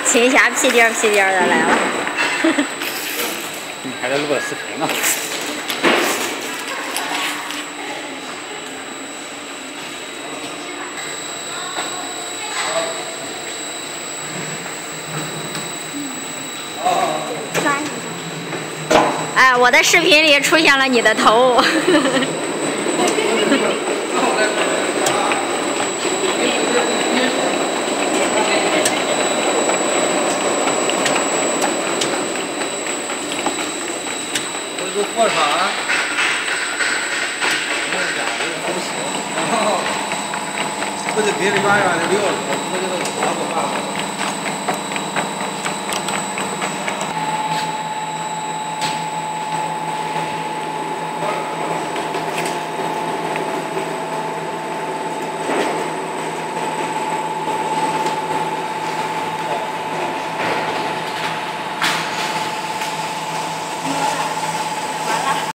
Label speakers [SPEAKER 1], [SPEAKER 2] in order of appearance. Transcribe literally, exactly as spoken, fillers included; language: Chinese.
[SPEAKER 1] 亲下屁颠屁颠的来了。
[SPEAKER 2] 你还在录视频呢。
[SPEAKER 1] 哎，我的视频里出现了你的头。
[SPEAKER 3] 这破厂，那家伙不行，不是别的远远的溜了，我这个拿不办。